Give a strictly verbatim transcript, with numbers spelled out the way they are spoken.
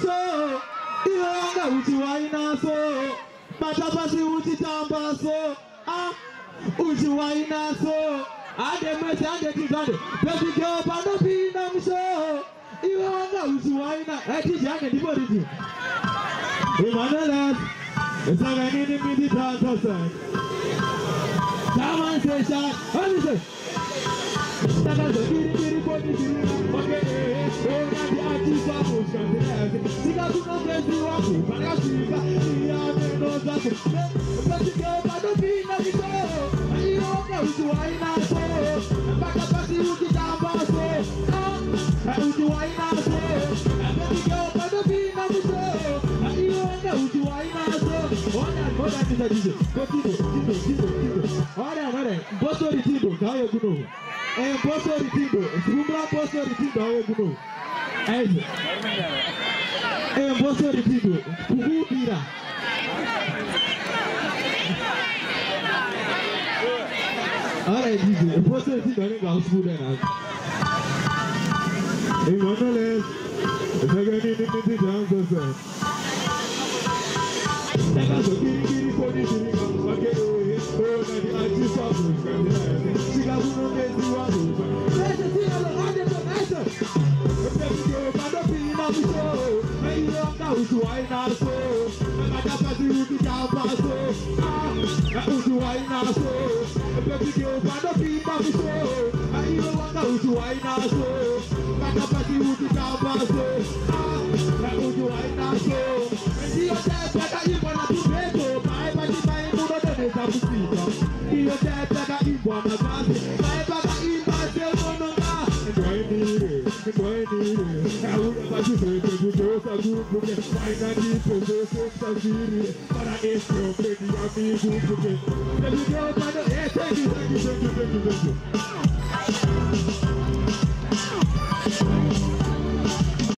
muso. Iwanga uchi waina so. Matapasi uchi tamba so. Ah, uchi waina so. Ade mese ade kizande. Baby girl pano pina muso. Iwanga uchi waina. Eh, tiji ane dibo diji. Emmanuel, it's like I need me to dance outside. Come on, say shot. How do you say? That's a kitty kitty body kitty. Okay, oh, now the artist are pushing the left. See that you know there's no one, but I see that he has no that. But you go, but don't be no show. And you don't know why not so. Back up at you to down boss. Ah, and you why not so. And then you go, but don't be no show. And you don't know why not so. All that, all that is a D J. Go Tito, Tito, Tito, Tito. All that, all that. Boss or the Tito, how you know? Eh, posso retido, Zumba posso retido, eu não. Eh, eh, posso retido, Kuhu Bira. Alright, D J, posso retido, eu não gosto de nada. Ei, mano, les, eu tô ganhando de de dança, só. Pega só kiri kiri pode kiri, ok, oh, na de arte só busca. Chega no meio do ano. Essa tira lá de começa. Eu penso que eu mando pina no show. Aí eu não uso aí na show. Mas dá pra dizer que já passou. Ah, eu uso aí na show. Eu penso que eu mando pina no show. Aí eu não uso aí na show. Mas dá pra dizer que já passou. Ah, eu uso aí na show. E eu até pega aí para tu ver. Vai, vai, vai, muda de vez a música. E eu até pega aí para na base. Vai, vai, vai, vai, eu não não dá. Vai, nire, vai, nire. É o que vai dizer que eu vou fazer porque vai na nisso você está vire. Para esse eu perdi amigo porque ele deu para esse aqui, aqui, aqui, aqui, aqui.